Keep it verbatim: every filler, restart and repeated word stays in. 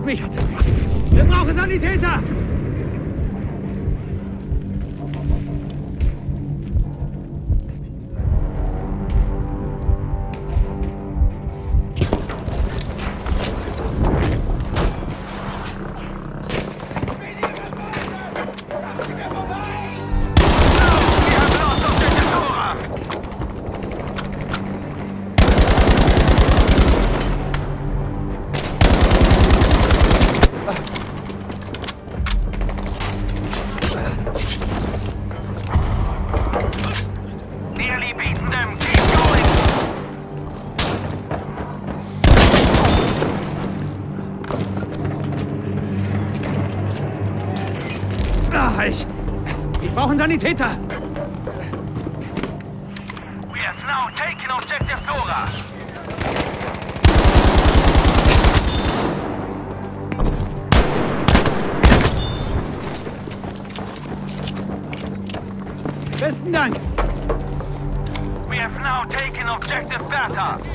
mich hat's erwischt. Wir brauchen Sanitäter! Ich, ich brauche einen Sanitäter. We have now taken Objective Dora. Besten Dank. We have now taken Objective Bertha.